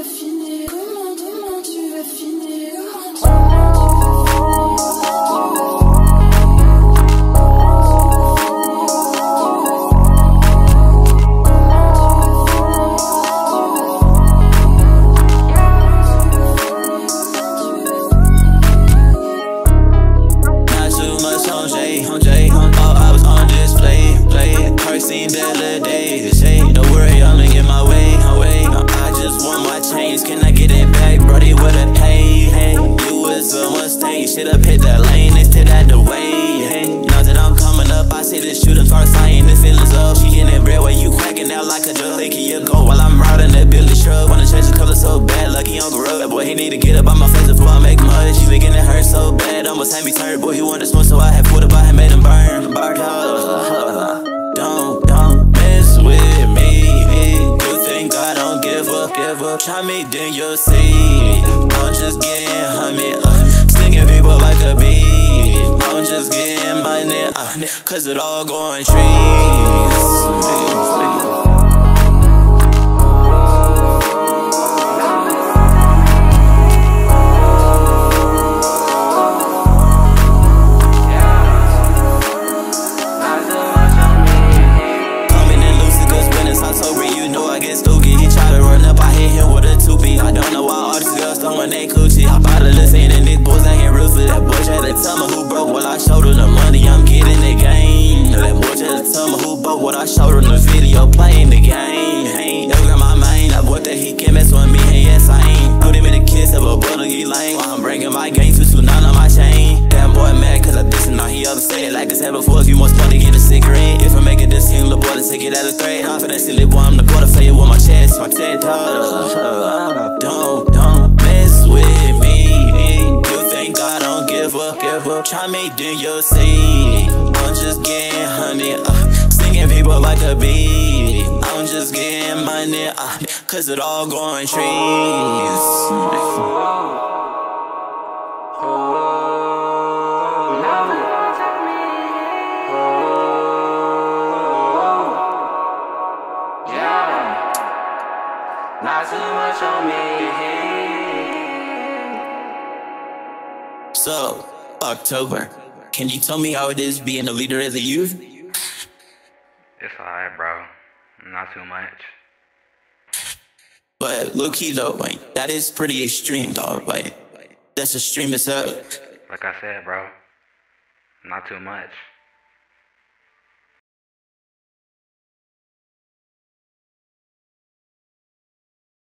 vas finir? Comment tu vas finir? Can I get it back, brody, with a pay? Hey, you was a mistake. Should've hit that lane instead of the way. Hey, now that I'm coming up, I see this shooting start sighing the feelings up. She getting bread where you cracking out like a drug. Thinking you go while I'm riding that Billy truck. Wanna change the color so bad, lucky Uncle Rug. That boy, he need to get up on my face before I make mud. She been getting hurt so bad, almost had me turned. Boy, he wanted to smoke, so I had put up, I had made him burn. Don't mess with me. You think I don't give up? Try me, then you'll see. I'm just getting honey, stinging people like a bee. I'm just getting money, cause it all going trees. Throwing they coochie, hop out of the scene and these boys ain't ruthless. That boy tried to tell me who broke what I showed him the money, I'm getting the game. That boy tried to tell me who broke what I showed him the video, playing the game. Hey, never got my main, that boy that he can't mess with me, hey, yes I ain't. Put him in a kiss of a bully lane, while I'm bringing my game to none on my chain. Damn boy mad cause I diss him, now he upset. Like I said before, if you want money, get a cigarette. If I make a this him, little boy, to take it out of threat. I'm finna silly boy, I'm the quarter for you with my chest. Don't mess with me. You think I don't give up? Try me, then you'll see. I'm just getting honey, stinging people like a bee. I'm just getting money, cause it all going trees. Not too much on me. So, October, can you tell me how it is being a leader as a youth? It's alright, bro. Not too much. But low key though, like, that is pretty extreme, dog. Like, that's extreme as hell. Like I said, bro. Not too much.